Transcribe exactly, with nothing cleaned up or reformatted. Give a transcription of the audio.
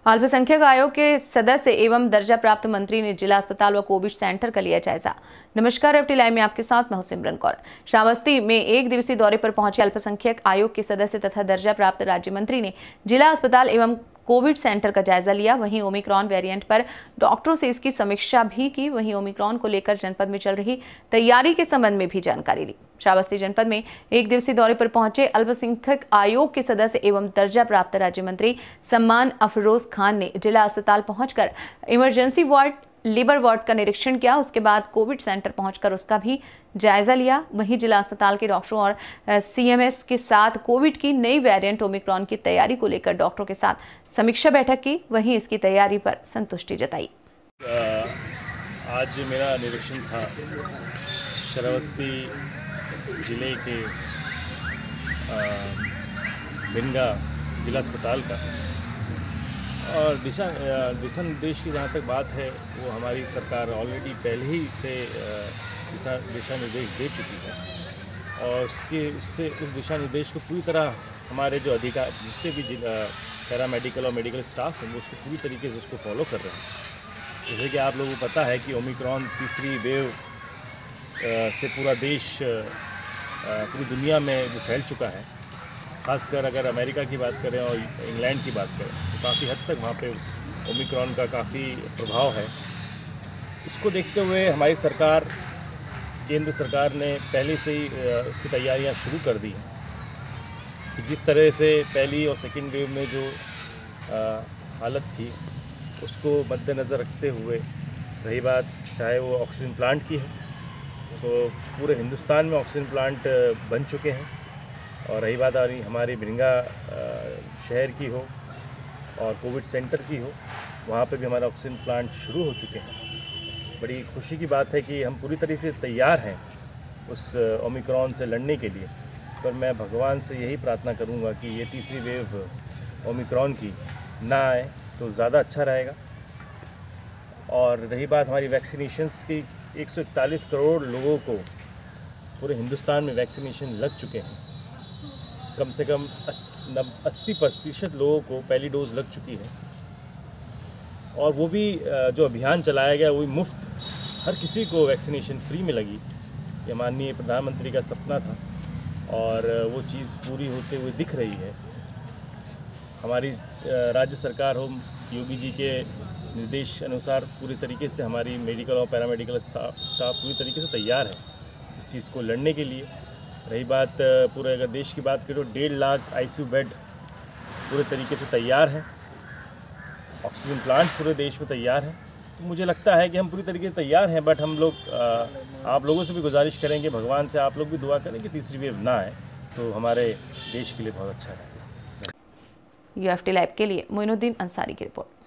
अल्पसंख्यक आयोग के सदस्य एवं दर्जा प्राप्त मंत्री ने जिला अस्पताल व कोविड सेंटर का लिया जायजा। नमस्कार, एफटी लाइव में आपके साथ मैं हूं सिमरन कौर। श्रावस्ती में एक दिवसीय दौरे पर पहुंचे अल्पसंख्यक आयोग के सदस्य तथा दर्जा प्राप्त राज्य मंत्री ने जिला अस्पताल एवं कोविड सेंटर का जायजा लिया। वहीं ओमिक्रॉन वेरिएंट पर डॉक्टरों से इसकी समीक्षा भी की। वहीं ओमिक्रॉन को लेकर जनपद में चल रही तैयारी के संबंध में भी जानकारी ली। श्रावस्ती जनपद में एक दिवसीय दौरे पर पहुंचे अल्पसंख्यक आयोग के सदस्य एवं दर्जा प्राप्त राज्य मंत्री सम्मान अफरोज खान ने जिला अस्पताल पहुंचकर इमरजेंसी वार्ड, लीवर वार्ड का निरीक्षण किया। उसके बाद कोविड सेंटर पहुंचकर उसका भी जायजा लिया। वहीं जिला अस्पताल के डॉक्टरों और सीएमएस के साथ कोविड की नई वेरिएंट ओमिक्रॉन की तैयारी को लेकर डॉक्टरों के साथ समीक्षा बैठक की। वहीं इसकी तैयारी पर संतुष्टि जताई। आज मेरा निरीक्षण था श्रावस्ती जिले के भिनगा जिला अस्पताल का, और दिशा दिशा निर्देश की जहाँ तक बात है वो हमारी सरकार ऑलरेडी पहले ही से दिशा दिशा निर्देश दे चुकी है, और उसके उससे उस दिशा निर्देश को पूरी तरह हमारे जो अधिकार जितने भी पैरा मेडिकल और मेडिकल स्टाफ हैं वो उसको पूरी तरीके से उसको फॉलो कर रहे हैं। जैसे कि आप लोगों को पता है कि ओमिक्रॉन तीसरी वेव से पूरा देश पूरी दुनिया में वो फैल चुका है। खासकर अगर अमेरिका की बात करें और इंग्लैंड की बात करें तो काफ़ी हद तक वहाँ पे ओमिक्रॉन का काफ़ी प्रभाव है। इसको देखते हुए हमारी सरकार, केंद्र सरकार ने पहले से ही इसकी तैयारियाँ शुरू कर दी हैं। जिस तरह से पहली और सेकेंड वेव में जो हालत थी उसको मद्देनज़र रखते हुए, रही बात चाहे वो ऑक्सीजन प्लांट की है तो पूरे हिंदुस्तान में ऑक्सीजन प्लांट बन चुके हैं, और रही बात हमारी भिनगा शहर की हो और कोविड सेंटर की हो, वहाँ पे भी हमारा ऑक्सीजन प्लांट शुरू हो चुके हैं। बड़ी खुशी की बात है कि हम पूरी तरीके से तैयार हैं उस ओमिक्रॉन से लड़ने के लिए। पर मैं भगवान से यही प्रार्थना करूँगा कि ये तीसरी वेव ओमिक्रॉन की ना आए तो ज़्यादा अच्छा रहेगा। और रही बात हमारी वैक्सीनेशंस की, एक सौ इकतालीस करोड़ लोगों को पूरे हिंदुस्तान में वैक्सीनेशन लग चुके हैं। कम से कम अस्सी प्रतिशत लोगों को पहली डोज लग चुकी है, और वो भी जो अभियान चलाया गया वो भी मुफ्त, हर किसी को वैक्सीनेशन फ्री में लगी। ये माननीय प्रधानमंत्री का सपना था और वो चीज़ पूरी होते हुए दिख रही है। हमारी राज्य सरकार हो, योगी जी के निर्देश अनुसार पूरी तरीके से हमारी मेडिकल और पैरामेडिकल स्टाफ स्टाफ पूरी तरीके से तैयार है इस चीज़ को लड़ने के लिए। रही बात पूरे अगर देश की बात करें तो डेढ़ लाख आईसीयू बेड पूरे तरीके से तैयार हैं, ऑक्सीजन प्लांट्स पूरे देश में तैयार हैं। तो मुझे लगता है कि हम पूरी तरीके से तैयार हैं। बट हम लोग आप लोगों से भी गुजारिश करेंगे, भगवान से आप लोग भी दुआ करें कि तीसरी वेव ना आए तो हमारे देश के लिए बहुत अच्छा रहेगा। यूएफटी लाइव के लिए मोइनुद्दीन अंसारी की रिपोर्ट।